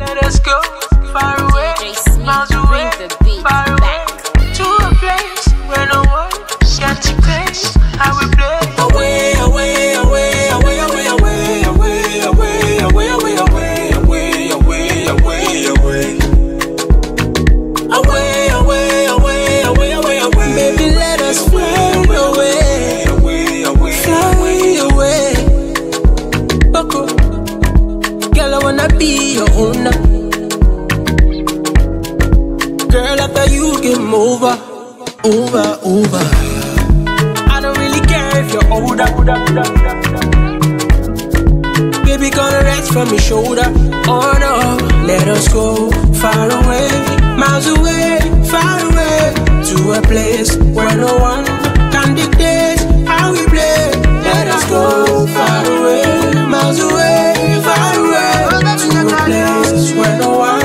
Let us go far away, miles away, far away, to a place where no one can dictate how we play. Away, away, away, away, away, away, away, away, away, away, away, away, away, away, away. Away, away, away, away, away, away. Baby, let us fly away, away, away, fly away. Boko, girl, I wanna be your owner. Girl, after you game over, over, over. I don't really care if you're older. Baby, gonna rest from your shoulder. Oh no, let us go far away, miles away, far away, to a place where no one can dictate how we play. Let us go far away, miles away, far away, to a place where no one